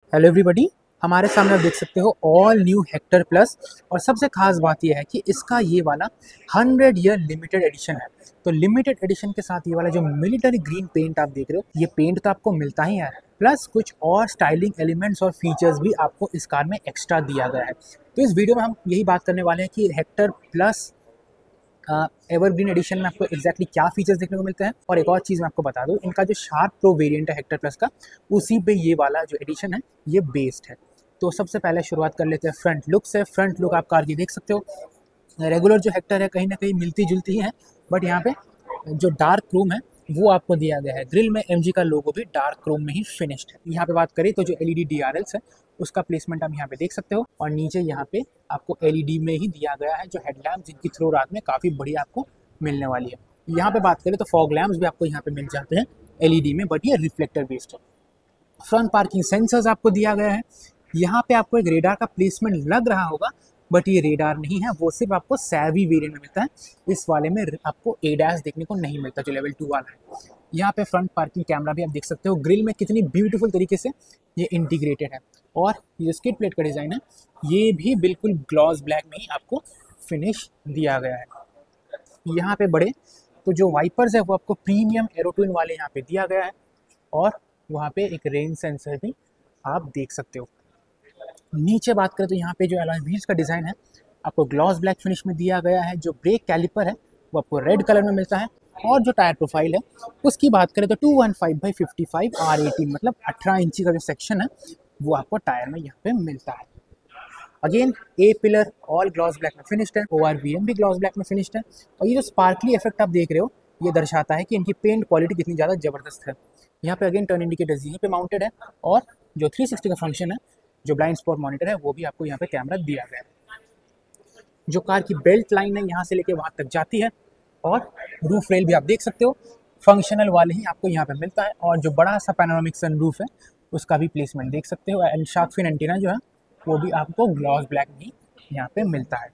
Hello everybody, हमारे सामने आप देख सकते हो ऑल न्यू हेक्टर प्लस। और सबसे खास बात यह है कि इसका ये वाला 100 ईयर लिमिटेड एडिशन है। तो लिमिटेड एडिशन के साथ ये वाला जो मिलिट्री ग्रीन पेंट आप देख रहे हो, ये पेंट तो आपको मिलता ही है, प्लस कुछ और स्टाइलिंग एलिमेंट्स और फीचर्स भी आपको इस कार में एक्स्ट्रा दिया गया है। तो इस वीडियो में हम यही बात करने वाले हैं कि हेक्टर प्लस एवरग्रीन एडिशन में आपको एक्जैक्टली क्या फीचर्स देखने को मिलते हैं। और एक और चीज़ मैं आपको बता दूं, इनका जो शार्प प्रो वेरिएंट है हेक्टर प्लस का, उसी पे ये वाला जो एडिशन है ये बेस्ड है। तो सबसे पहले शुरुआत कर लेते हैं फ्रंट लुक से। फ्रंट लुक आप कार की देख सकते हो, रेगुलर जो हेक्टर है कहीं ना कहीं मिलती जुलती है, बट यहाँ पे जो डार्क क्रोम है वो आपको दिया गया है। ग्रिल में एमजी का लोगो भी डार्क क्रोम में ही फिनिश्ड है। यहाँ पे बात करें तो जो एलईडी डीआरएल्स है उसका प्लेसमेंट आप यहाँ पे देख सकते हो, और नीचे यहाँ पे आपको एलईडी में ही दिया गया है जो हेडलैम्प, जिनकी थ्रो रात में काफ़ी बढ़िया आपको मिलने वाली है। यहाँ पे बात करें तो फॉग लैम्प्स भी आपको यहाँ पे मिल जाते हैं एलईडी में, बट ये रिफ्लेक्टर बेस्ड है। फ्रंट पार्किंग सेंसर्स आपको दिया गया है। यहाँ पे आपको एक रेडार का प्लेसमेंट लग रहा होगा, बट ये रेडार नहीं है, वो सिर्फ आपको सैवी वेरिएंट में मिलता है। इस वाले में आपको एडैस देखने को नहीं मिलता जो लेवल 2 वाला है। यहाँ पे फ्रंट पार्किंग कैमरा भी आप देख सकते हो, ग्रिल में कितनी ब्यूटीफुल तरीके से ये इंटीग्रेटेड है। और ये स्किड प्लेट का डिज़ाइन है, ये भी बिल्कुल ग्लॉस ब्लैक में ही आपको फिनिश दिया गया है। यहाँ पे बड़े तो जो वाइपर्स है वो आपको प्रीमियम एरोट्विन वाले यहाँ पे दिया गया है, और वहाँ पे एक रेन सेंसर भी आप देख सकते हो। नीचे बात करें तो यहाँ पे जो एलॉय व्हील्स का डिज़ाइन है आपको ग्लॉस ब्लैक फिनिश में दिया गया है। जो ब्रेक कैलिपर है वो आपको रेड कलर में मिलता है, और जो टायर प्रोफाइल है उसकी बात करें तो 215/55 R18, मतलब 18 इंची का जो सेक्शन है वो आपको टायर में यहाँ पे मिलता है। Again A pillar all gloss black में फिनिश्ड है, ORVM भी ग्लॉस ब्लैक में फिनिश्ड है। और ये जो स्पार्कली इफेक्ट आप देख रहे हो ये दर्शाता है कि इनकी पेंट क्वालिटी कितनी ज़्यादा ज़बरदस्त है। यहाँ पे अगेन टर्न इंडिकेटर्स यहीं पे माउंटेड है, और जो 360 का फंक्शन है, जो ब्लाइंड स्पॉट मॉनिटर है, वो भी आपको यहाँ पे कैमरा दिया गया है। जो कार की बेल्ट लाइन है यहाँ से लेके वहाँ तक जाती है, और रूफ रेल भी आप देख सकते हो फंक्शनल वाले ही आपको यहाँ पे मिलता है। और जो बड़ा सा पैनोरामिक सन रूफ है उसका भी प्लेसमेंट देख सकते हो, एंड शार्क फिन एंटीना जो है वो भी आपको ग्लॉस ब्लैक में ही यहाँ पे मिलता है।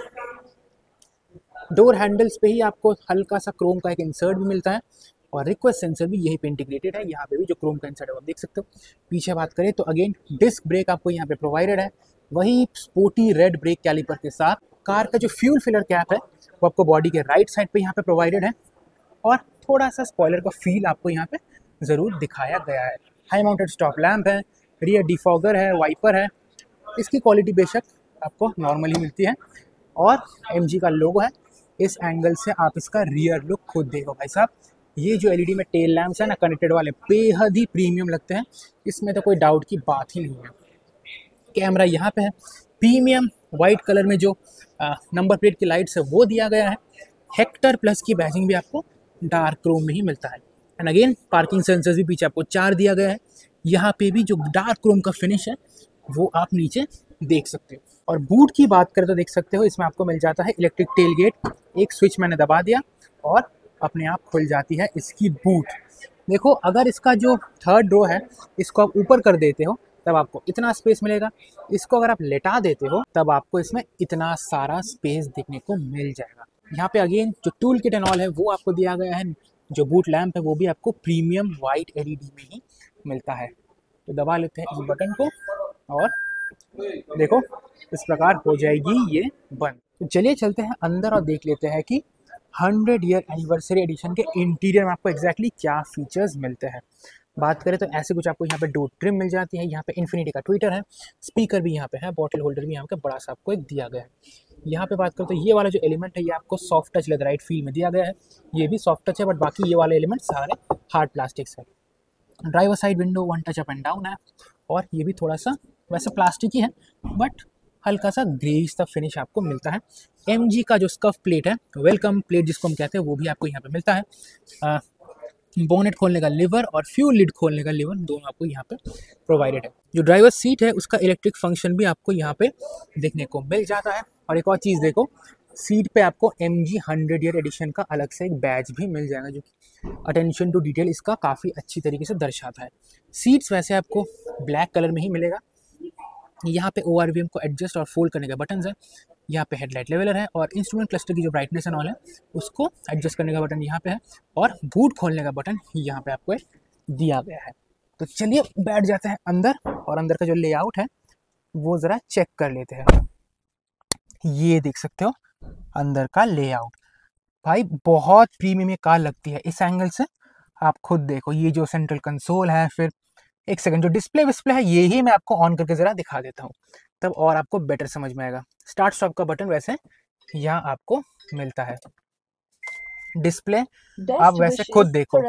डोर हैंडल्स पे ही आपको हल्का सा क्रोम का एक इंसर्ट भी मिलता है, और रिक्वेस्ट सेंसर भी यहीं पे इंटीग्रेटेड है। यहाँ पे भी जो क्रोम का इंसर्ट है वो आप देख सकते हो। पीछे बात करें तो अगेन डिस्क ब्रेक आपको यहाँ पे प्रोवाइडेड है, वही स्पोर्टी रेड ब्रेक कैलिपर के साथ। कार का जो फ्यूल फिलर कैप है वो आपको बॉडी के राइट साइड पे यहाँ पे प्रोवाइडेड है, और थोड़ा सा स्पॉइलर का फील आपको यहाँ पे ज़रूर दिखाया गया है। हाई माउंटेड स्टॉप लैम्प है, रियर डिफॉगर है, वाइपर है। इसकी क्वालिटी बेशक आपको नॉर्मली मिलती है, और एमजी का लोगो है। इस एंगल से आप इसका रियर लुक खुद देखो भाई साहब। ये जो एलईडी में टेल लैम्प्स है ना कनेक्टेड वाले, बेहद ही प्रीमियम लगते हैं, इसमें तो कोई डाउट की बात ही नहीं है। कैमरा यहाँ पे है, प्रीमियम वाइट कलर में जो नंबर प्लेट की लाइट्स है वो दिया गया है। हेक्टर प्लस की बैजिंग भी आपको डार्क क्रोम में ही मिलता है। एंड अगेन पार्किंग सेंसर्स भी पीछे आपको 4 दिया गया है। यहाँ पे भी जो डार्क क्रोम का फिनिश है वो आप नीचे देख सकते हो। और बूट की बात करें तो देख सकते हो इसमें आपको मिल जाता है इलेक्ट्रिक टेल गेट। एक स्विच मैंने दबा दिया और अपने आप खुल जाती है इसकी बूट। देखो, अगर इसका जो थर्ड रो है इसको आप ऊपर कर देते हो तब आपको इतना स्पेस मिलेगा, इसको अगर आप लेटा देते हो तब आपको इसमें इतना सारा स्पेस देखने को मिल जाएगा। यहाँ पे अगेन जो टूल किट एंड ऑल है वो आपको दिया गया है। जो बूट लैम्प है वो भी आपको प्रीमियम वाइट एलईडी में ही मिलता है। तो दबा लेते हैं इस बटन को, और देखो इस प्रकार हो जाएगी ये बंद। तो चलिए चलते हैं अंदर और देख लेते हैं कि 100 ईयर एनिवर्सरी एडिशन के इंटीरियर में आपको एग्जैक्टली क्या फीचर्स मिलते हैं। बात करें तो ऐसे कुछ आपको यहाँ पे डोर ट्रिम मिल जाती है। यहाँ पे इन्फिनिटी का ट्विटर है, स्पीकर भी यहाँ पे है, बॉटल होल्डर भी यहाँ पे बड़ा सा आपको एक दिया गया है। यहाँ पे बात करें तो ये वाला जो एलिमेंट है ये आपको सॉफ्ट टच लेदराइट फील में दिया गया है। ये भी सॉफ्ट टच है, बट बाकी ये वाले एलिमेंट सारे हार्ड प्लास्टिक्स है। Driver side window 1 touch up and down है, और ये भी थोड़ा सा वैसे प्लास्टिक ही है, बट हल्का सा ग्रेइश सा फिनिश आपको मिलता है। एमजी का जो स्कफ प्लेट है, वेलकम प्लेट जिसको हम कहते हैं, वो भी आपको यहाँ पे मिलता है। बोनेट खोलने का लीवर और फ्यूल लिड खोलने का लीवर दोनों आपको यहाँ पे प्रोवाइडेड है। जो ड्राइवर सीट है उसका इलेक्ट्रिक फंक्शन भी आपको यहाँ पे देखने को मिल जाता है। और एक और चीज़ देखो, सीट पे आपको MG 100 ईयर एडिशन का अलग से एक बैज भी मिल जाएगा, जो कि अटेंशन टू डिटेल इसका काफ़ी अच्छी तरीके से दर्शाता है। सीट्स वैसे आपको ब्लैक कलर में ही मिलेगा। यहाँ पे ORVM को एडजस्ट और फोल्ड करने के बटन है। यहाँ पे हेडलाइट लेवलर है, और इंस्ट्रूमेंट क्लस्टर की जो ब्राइटनेस एंड ऑल है उसको एडजस्ट करने का बटन यहाँ पे है, और बूट खोलने का बटन यहाँ पे आपको दिया गया है। तो चलिए बैठ जाते हैं अंदर और अंदर का जो लेआउट है वो ज़रा चेक कर लेते हैं। ये देख सकते हो अंदर का लेआउट, भाई बहुत प्रीमियम ये कार लगती है इस एंगल से। आप खुद देखो, ये जो सेंट्रल कंसोल है, फिर एक सेकंड जो डिस्प्ले विस्प्ले है ये ही मैं आपको ऑन करके ज़रा दिखा देता हूँ, तब और आपको बेटर समझ में आएगा। स्टार्ट स्टॉप का बटन वैसे यहाँ आपको मिलता है। डिस्प्ले आप वैसे खुद देखो,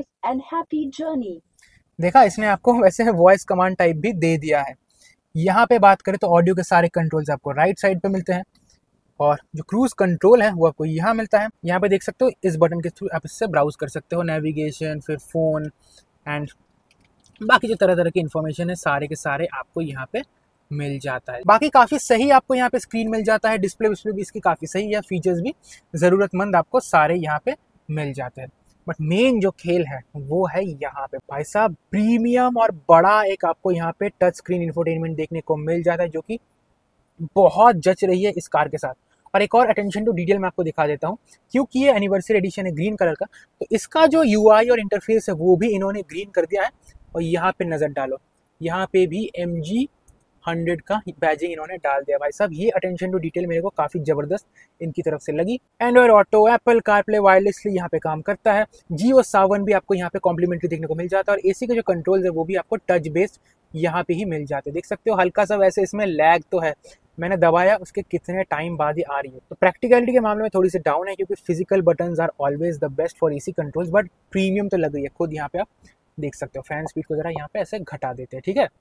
देखा इसने आपको वैसे वॉइस कमांड टाइप भी दे दिया है। यहाँ पे बात करें तो ऑडियो के सारे कंट्रोल्स आपको राइट साइड पे मिलते हैं, और जो क्रूज कंट्रोल है वो आपको यहाँ मिलता है। यहाँ पे देख सकते हो इस बटन के थ्रू आप इससे ब्राउज कर सकते हो, नेविगेशन, फिर फ़ोन एंड बाकी जो तरह तरह की इन्फॉर्मेशन है सारे के सारे आपको यहाँ पे मिल जाता है। बाकी काफ़ी सही आपको यहाँ पे स्क्रीन मिल जाता है, डिस्प्ले विस्प्ले भी इसकी काफ़ी सही है, फीचर्स भी ज़रूरतमंद आपको सारे यहाँ पे मिल जाते हैं। बट मेन जो खेल है वो है यहाँ पे भाई साहब, प्रीमियम और बड़ा एक आपको यहाँ पे टच स्क्रीन इंफोटेनमेंट देखने को मिल जाता है, जो कि बहुत जच रही है इस कार के साथ। और एक और अटेंशन टू डिटेल मैं आपको दिखा देता हूँ, क्योंकि ये एनिवर्सरी एडिशन है ग्रीन कलर का, तो इसका जो यूआई और इंटरफेस है वो भी इन्होंने ग्रीन कर दिया है। और यहाँ पे नज़र डालो, यहाँ पे भी MG100 का बैजिंग इन्होंने डाल दिया। भाई साहब ये अटेंशन टू डिटेल मेरे को काफ़ी ज़बरदस्त इनकी तरफ से लगी। Android Auto, Apple CarPlay wirelessly यहाँ पे काम करता है। जियो सावन भी आपको यहाँ पे कॉम्प्लीमेंट्री देखने को मिल जाता है, और AC के जो कंट्रोल्स है वो भी आपको टच बेस्ड यहाँ पे ही मिल जाते हैं। देख सकते हो हल्का सा वैसे इसमें लैग तो है, मैंने दबाया उसके कितने टाइम बाद ही आ रही है, तो प्रैक्टिकलिटी के मामले में थोड़ी सी डाउन है, क्योंकि physical buttons are always the best for AC controls. But premium तो लग रही है, खुद यहाँ पे आप देख सकते हो। फैन स्पीड को जरा यहाँ पे ऐसे घटा देते हैं, ठीक है।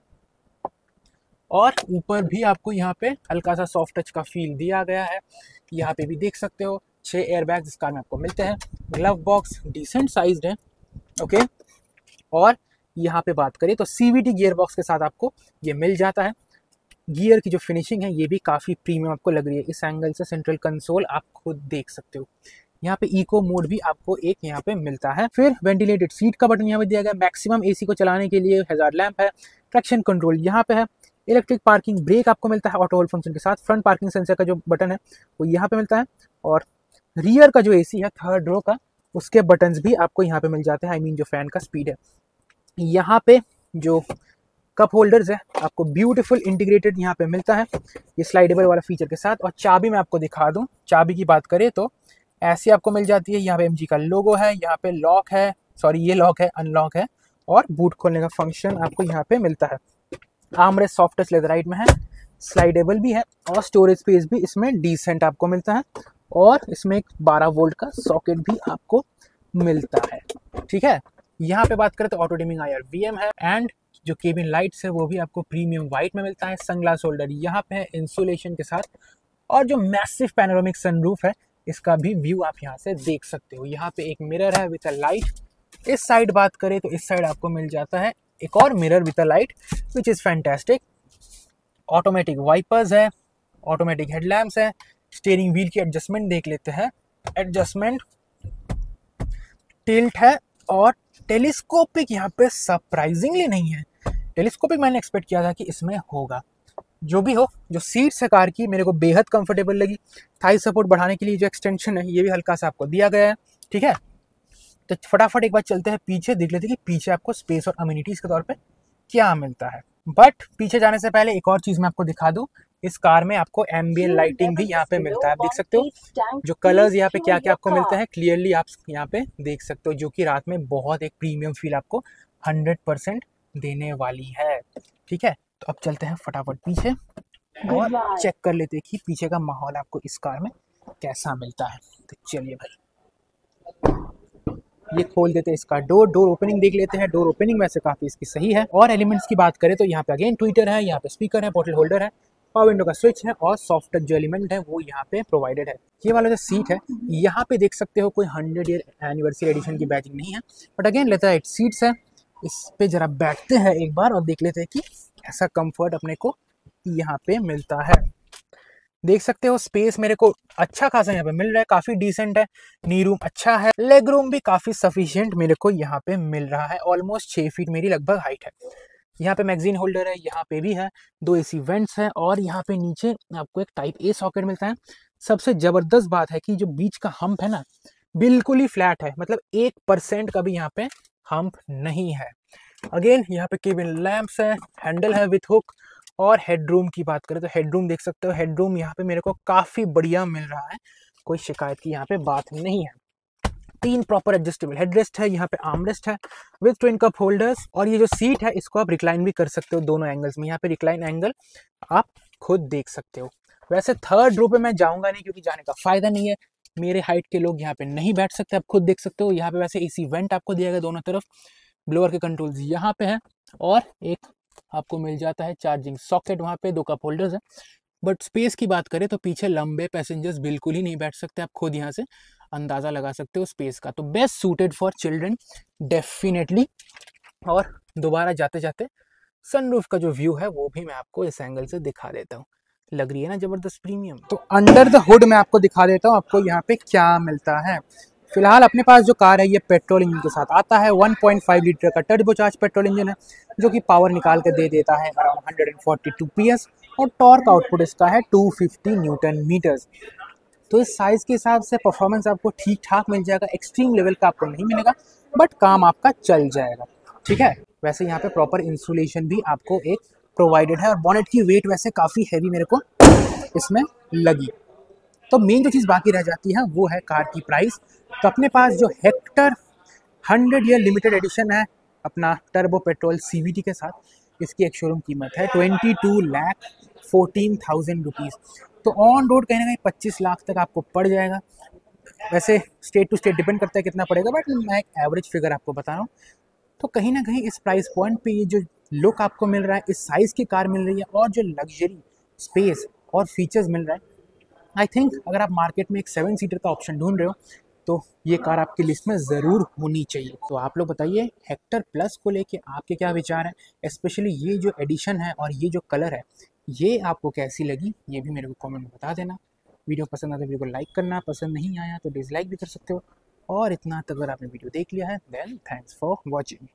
और ऊपर भी आपको यहाँ पे हल्का सा सॉफ्ट टच का फील दिया गया है। यहाँ पे भी देख सकते हो 6 एयरबैग्स इस कार में आपको मिलते हैं। ग्लव बॉक्स डिसेंट साइज्ड है, ओके। और यहाँ पे बात करें तो CVT गियर बॉक्स के साथ आपको ये मिल जाता है। गियर की जो फिनिशिंग है ये भी काफ़ी प्रीमियम आपको लग रही है इस एंगल से। सेंट्रल कंसोल आप खुद देख सकते हो। यहाँ पे इको मोड भी आपको एक यहाँ पे मिलता है। फिर वेंटिलेटेड सीट का बटन यहाँ पे दिया गया, मैक्सिमम AC को चलाने के लिए हैजार्ड लैंप है, ट्रैक्शन कंट्रोल यहाँ पे है, इलेक्ट्रिक पार्किंग ब्रेक आपको मिलता है ऑटो होल्ड फंक्शन के साथ, फ्रंट पार्किंग सेंसर का जो बटन है वो यहाँ पे मिलता है, और रियर का जो AC है थर्ड रो का उसके बटन्स भी आपको यहाँ पे मिल जाते हैं। आई मीन जो फैन का स्पीड है। यहाँ पे जो कप होल्डर्स है आपको ब्यूटीफुल इंटीग्रेटेड यहाँ पे मिलता है, ये स्लाइडेबल वाला फीचर के साथ। और चाबी मैं आपको दिखा दूँ, चाबी की बात करें तो ऐसी आपको मिल जाती है। यहाँ पे MG का लोगो है, यहाँ पे लॉक है, सॉरी ये लॉक है, अनलॉक है, और बूट खोलने का फंक्शन आपको यहाँ पे मिलता है। आर्मरेस्ट सॉफ्ट टच लेदराइट में है, स्लाइडेबल भी है, और स्टोरेज स्पेस भी इसमें डिसेंट आपको मिलता है। और इसमें एक 12 वोल्ट का सॉकेट भी आपको मिलता है, ठीक है। यहाँ पे बात करें तो ऑटो डिमिंग IR VM है, एंड जो केबिन लाइट्स है वो भी आपको प्रीमियम वाइट में मिलता है। सनग्लास होल्डर यहाँ पे है इंसुलेशन के साथ, और जो मैसिव पैनोरामिक सनरूफ है इसका भी व्यू आप यहाँ से देख सकते हो। यहाँ पे एक मिरर है विद अ लाइट। इस साइड बात करें तो इस साइड आपको मिल जाता है एक और mirror with a light, which is fantastic. Automatic wipers है, ऑटोमेटिक हेडलैम्प्स है। स्टीयरिंग व्हील की एडजस्टमेंट देख लेते हैं, एडजस्टमेंट टिल्ट है, और टेलीस्कोपिक यहाँ पे सरप्राइजिंगली नहीं है। टेलीस्कोपिक मैंने एक्सपेक्ट किया था कि इसमें होगा। जो भी हो, जो सीट्स है कार की मेरे को बेहद कंफर्टेबल लगी। थाई सपोर्ट बढ़ाने के लिए जो एक्सटेंशन है ये भी हल्का सा आपको दिया गया है, ठीक है। तो फटाफट एक बार चलते हैं पीछे, देख लेते हैं कि पीछे आपको स्पेस और अम्यूनिटीज़ के तौर पे क्या मिलता है। बट पीछे जाने से पहले एक और चीज़ मैं आपको दिखा दूँ, इस कार में आपको एम्बिएंट लाइटिंग भी यहाँ पे मिलता है। आप देख सकते हो जो कलर्स यहाँ पे क्या क्या आपको मिलते हैं, क्लियरली आप यहाँ पे देख सकते हो, जो कि रात में बहुत एक प्रीमियम फील आपको 100% देने वाली है, ठीक है। तो अब चलते हैं फटाफट पीछे और चेक कर लेते हैं कि पीछे का माहौल आपको इस कार में कैसा मिलता है। तो चलिए भाई, ये खोल देते हैं इसका डोर ओपनिंग देख लेते हैं। डोर ओपनिंग वैसे काफ़ी इसकी सही है। और एलिमेंट्स की बात करें तो यहाँ पे अगेन ट्विटर है, यहाँ पे स्पीकर है, बॉटल होल्डर है, पावर विंडो का स्विच है, और सॉफ्ट टच जो एलिमेंट है वो यहाँ पे प्रोवाइडेड है। ये वाला जो सीट है यहाँ पे देख सकते हो कोई 100 ईयर एनिवर्सरी एडिशन की बैजिंग नहीं है, बट अगेन लेता है सीट्स है। इस पे जरा बैठते हैं एक बार और देख लेते हैं कि ऐसा कंफर्ट अपने को यहाँ पे मिलता है। देख सकते हो स्पेस मेरे को अच्छा खासा यहाँ पे मिल रहा है, काफ़ी डिसेंट है। नी रूम अच्छा है, लेग रूम भी काफ़ी सफिशिएंट मेरे को यहाँ पे मिल रहा है। ऑलमोस्ट 6 फीट मेरी लगभग हाइट है। यहाँ पे मैगजीन होल्डर है, यहाँ पे भी है, 2 AC वेंट्स हैं, और यहाँ पे नीचे आपको एक टाइप A सॉकेट मिलता है। सबसे ज़बरदस्त बात है कि जो बीच का हम्प है ना बिल्कुल ही फ्लैट है, मतलब 1% का भी यहाँ पे हम्प नहीं है। अगेन यहाँ पे केबिन लैंप्स है, हैंडल है विथ हुक। और हेडरूम की बात करें तो हेडरूम देख सकते हो, हेडरूम यहाँ पे मेरे को काफ़ी बढ़िया मिल रहा है, कोई शिकायत की यहाँ पे बात नहीं है। 3 प्रॉपर एडजस्टेबल हेडरेस्ट है, यहाँ पे आर्मरेस्ट है विद ट्विन कप होल्डर्स। और ये जो सीट है इसको आप रिक्लाइन भी कर सकते हो दोनों एंगल्स में, यहाँ पे रिक्लाइन एंगल आप खुद देख सकते हो। वैसे थर्ड रो पे मैं जाऊंगा नहीं क्योंकि जाने का फायदा नहीं है, मेरे हाइट के लोग यहाँ पे नहीं बैठ सकते, आप खुद देख सकते हो। यहाँ पे वैसे एसी वेंट आपको दिया गया दोनों तरफ, ब्लोअर के कंट्रोल्स यहाँ पे है, और एक आपको मिल जाता है चार्जिंग सॉकेट, वहाँ पे 2 कप होल्डर्स है। बट स्पेस की बात करें तो पीछे लंबे पैसेंजर्स बिल्कुल ही नहीं बैठ सकते, आप खुद यहाँ से अंदाज़ा लगा सकते हो स्पेस का। तो best suited for children definitely. और दोबारा जाते जाते सनरूफ का जो व्यू है वो भी मैं आपको इस एंगल से दिखा देता हूँ। लग रही है ना जबरदस्त प्रीमियम। तो अंडर द हुड मैं आपको दिखा देता हूँ आपको यहाँ पे क्या मिलता है। फिलहाल अपने पास जो कार है ये पेट्रोल इंजन के साथ आता है, 1.5 लीटर का टर्बोचार्ज पेट्रोल इंजन है जो कि पावर निकाल के दे देता है अराउंड 142 PS, और टॉर्क आउटपुट इसका है 250 न्यूटन मीटर्स। तो इस साइज़ के हिसाब से परफॉर्मेंस आपको ठीक ठाक मिल जाएगा, एक्सट्रीम लेवल का आपको नहीं मिलेगा बट काम आपका चल जाएगा, ठीक है। वैसे यहाँ पे प्रॉपर इंसुलेशन भी आपको एक प्रोवाइडेड है, और बॉनेट की वेट वैसे काफ़ी हैवी मेरे को इसमें लगी। तो मेन जो चीज़ बाकी रह जाती है वो है कार की प्राइस। तो अपने पास जो हेक्टर 100 ईयर लिमिटेड एडिशन है अपना टर्बो पेट्रोल CVT के साथ, इसकी एक शोरूम कीमत है 22,14,000 रुपीज़। तो ऑन रोड कहीं ना कहीं 25 लाख तक आपको पड़ जाएगा। वैसे स्टेट टू स्टेट डिपेंड करता है कितना पड़ेगा, बट मैं एक एवरेज फिगर आपको बता रहा हूँ। तो कहीं ना कहीं इस प्राइस पॉइंट पे ये जो लुक आपको मिल रहा है, इस साइज़ की कार मिल रही है, और जो लग्जरी स्पेस और फीचर्स मिल रहा है, आई थिंक अगर आप मार्केट में एक 7 सीटर का ऑप्शन ढूंढ रहे हो तो ये कार आपकी लिस्ट में ज़रूर होनी चाहिए। तो आप लोग बताइए हेक्टर प्लस को लेके आपके क्या विचार हैं, स्पेशली ये जो एडिशन है और ये जो कलर है ये आपको कैसी लगी, ये भी मेरे को कमेंट में बता देना। वीडियो पसंद आया तो वीडियो को लाइक करना, पसंद नहीं आया तो डिसलाइक भी कर सकते हो। और इतना तक अगर आपने वीडियो देख लिया है देन थैंक्स फॉर वॉचिंग।